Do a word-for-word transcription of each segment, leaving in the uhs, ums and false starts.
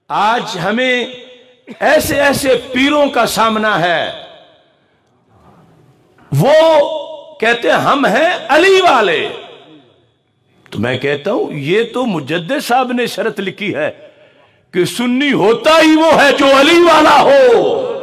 आज हमें ऐसे ऐसे पीरों का सामना है, वो कहते हैं हम हैं अली वाले। तो मैं कहता हूं ये तो मुजद्दिद साहब ने शर्त लिखी है कि सुन्नी होता ही वो है जो अली वाला हो।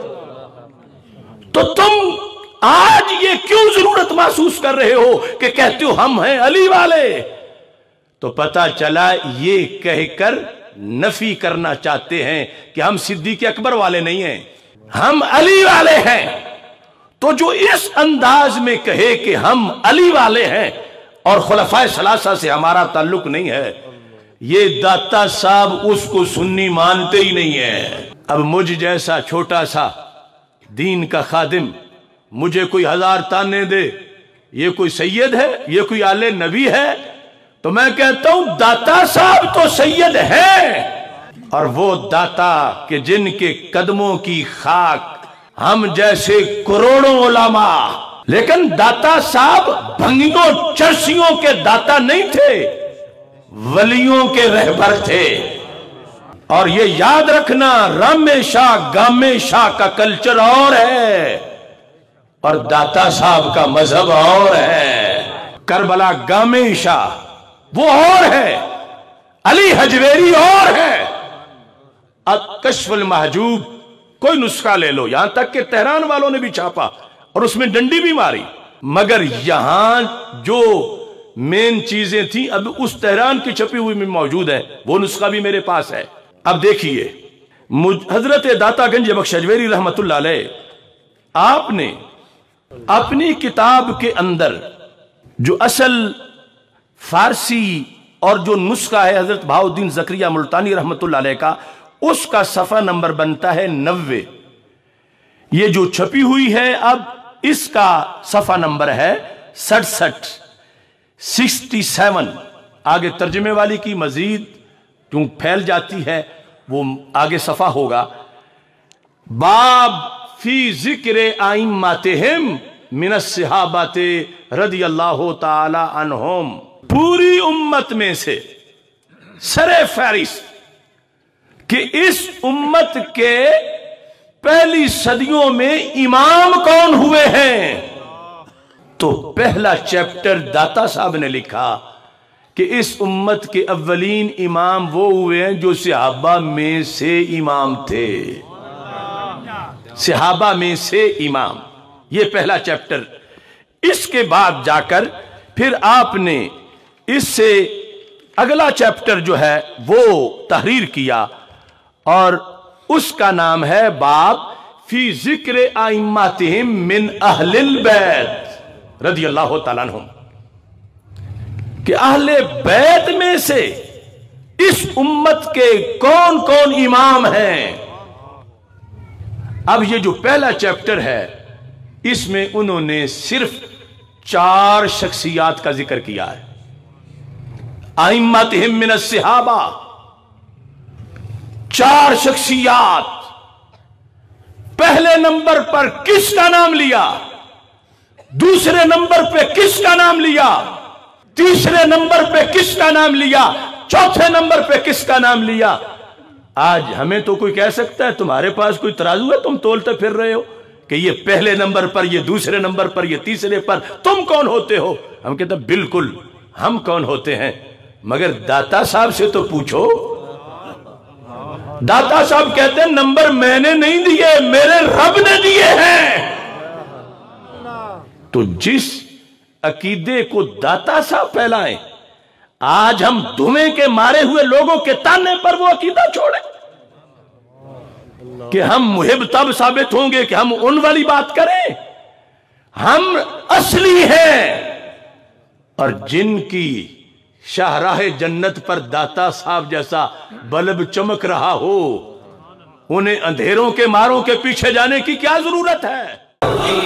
तो तुम आज ये क्यों जरूरत महसूस कर रहे हो कि कहते हो हम हैं अली वाले? तो पता चला ये कहकर नफी करना चाहते हैं कि हम सिद्दीक़ अकबर वाले नहीं हैं, हम अली वाले हैं। तो जो इस अंदाज में कहे कि हम अली वाले हैं और खुलफाए सलासा से हमारा ताल्लुक नहीं है, ये दाता साहब उसको सुन्नी मानते ही नहीं है। अब मुझ जैसा छोटा सा दीन का खादिम मुझे कोई हजार ताने दे, ये कोई सैयद है, ये कोई आले नबी है? तो मैं कहता हूं दाता साहब तो सैयद है, और वो दाता कि जिनके कदमों की खाक हम जैसे करोड़ों उलमा। लेकिन दाता साहब भंगियों चर्सियों के दाता नहीं थे, वलियों के रहबर थे। और ये याद रखना, रामे शाह गामे शाह का कल्चर और है और दाता साहब का मजहब और है। करबला गामे शाह वो और है, अली हजवेरी और है। अब कश्फुल महजूब कोई नुस्खा ले लो, यहां तक कि तेहरान वालों ने भी छापा और उसमें डंडी भी मारी, मगर यहां जो मेन चीजें थी अब उस तेहरान की छपी हुई में मौजूद है, वो नुस्खा भी मेरे पास है। अब देखिए, हजरत दाता गंज बख्श हजवेरी रहमतुल्लाह अलैह, आपने अपनी किताब के अंदर जो असल फारसी और जो नुस्खा है हजरत बहाउद्दीन ज़करिया मुल्तानी रहमतुल्लाह अलैह का, उसका सफा नंबर बनता है नब्बे। ये जो छपी हुई है अब इसका सफा नंबर है सड़सठ सिक्सटी सेवन। आगे तर्जमे वाली की मजीद क्यों फैल जाती है, वो आगे सफा होगा। बाब फी जिक्र आइम्मातिहिम मिनस सहाबाते रदियल्लाहु ताला अन्हुम। पूरी उम्मत में से सरे फहरिस्त कि इस उम्मत के पहली सदियों में इमाम कौन हुए हैं, तो पहला चैप्टर दाता साहब ने लिखा कि इस उम्मत के अव्वलीन इमाम वो हुए हैं जो सहाबा में से इमाम थे। सहाबा में से इमाम, ये पहला चैप्टर। इसके बाद जाकर फिर आपने इससे अगला चैप्टर जो है वो तहरीर किया और उसका नाम है बाब फी जिक्र आइम्मातिहिम मिन अहलिल बैत रदियल्लाहु ताला अन्हुम, कि अहले बैत में से इस उम्मत के कौन कौन इमाम हैं। अब ये जो पहला चैप्टर है इसमें उन्होंने सिर्फ चार शख्सियात का जिक्र किया है। आइम्मातिहिम मिन अस्सहाबा, चार शख्सियात। पहले नंबर पर किसका नाम लिया, दूसरे नंबर पे किसका नाम लिया, तीसरे नंबर पे किसका नाम लिया, चौथे नंबर पे किसका नाम लिया। आज हमें तो कोई कह सकता है तुम्हारे पास कोई तराजू है, तुम तोलते फिर रहे हो कि ये पहले नंबर पर, ये दूसरे नंबर पर, ये तीसरे पर, तुम कौन होते हो? हम कहते हैं बिल्कुल हम कौन होते हैं, मगर दाता साहब से तो पूछो। दाता साहब कहते हैं नंबर मैंने नहीं दिए, मेरे रब ने दिए हैं। तो जिस अकीदे को दाता साहब फैलाएं, आज हम धुएं के मारे हुए लोगों के ताने पर वो अकीदा छोड़े कि हम मुहिब तब साबित होंगे कि हम उन वाली बात करें। हम असली हैं, और जिनकी शाहराह जन्नत पर दाता साहब जैसा बल्ब चमक रहा हो, उन्हें अंधेरों के मारों के पीछे जाने की क्या जरूरत है।